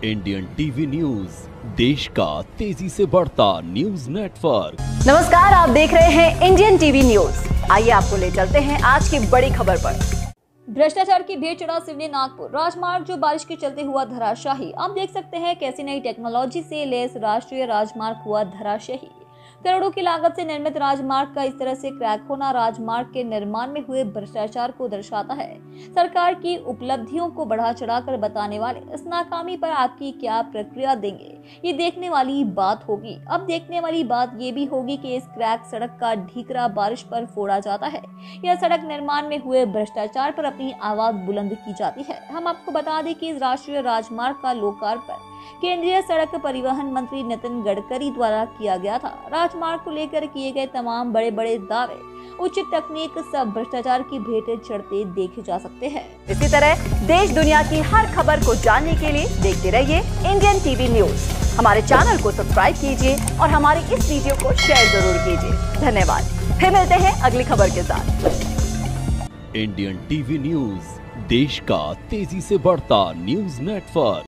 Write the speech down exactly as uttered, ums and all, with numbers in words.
Indian TV news, देश का तेजी से बढ़ता न्यूज नेटवर्क। नमस्कार, आप देख रहे हैं इंडियन टीवी न्यूज। आइए आपको ले चलते हैं आज की बड़ी खबर पर। भ्रष्टाचार की भेंट चढ़ा सिवनी नागपुर राजमार्ग, जो बारिश के चलते हुआ धराशाही। आप देख सकते हैं कैसी नई टेक्नोलॉजी से लैस राष्ट्रीय राजमार्ग हुआ धराशाही। करोड़ों की लागत से निर्मित राजमार्ग का इस तरह से क्रैक होना राजमार्ग के निर्माण में हुए भ्रष्टाचार को दर्शाता है। सरकार की उपलब्धियों को बढ़ा चढ़ाकर बताने वाले इस नाकामी पर आपकी क्या प्रतिक्रिया देंगे, ये देखने वाली बात होगी। अब देखने वाली बात ये भी होगी कि इस क्रैक सड़क का ढीकरा बारिश पर फोड़ा जाता है या सड़क निर्माण में हुए भ्रष्टाचार पर अपनी आवाज बुलंद की जाती है। हम आपको बता दें कि इस राष्ट्रीय राजमार्ग का लोकार्पण केंद्रीय सड़क परिवहन मंत्री नितिन गडकरी द्वारा किया गया था। राजमार्ग को लेकर किए गए तमाम बड़े बड़े दावे, उचित तकनीक, सब भ्रष्टाचार की भेंट चढ़ते देखे जा सकते हैं। इसी तरह देश दुनिया की हर खबर को जानने के लिए देखते रहिए इंडियन टीवी न्यूज। हमारे चैनल को सब्सक्राइब कीजिए और हमारे इस वीडियो को शेयर जरूर कीजिए। धन्यवाद। फिर मिलते हैं अगली खबर के साथ। इंडियन टीवी न्यूज, देश का तेजी से बढ़ता न्यूज नेटवर्क।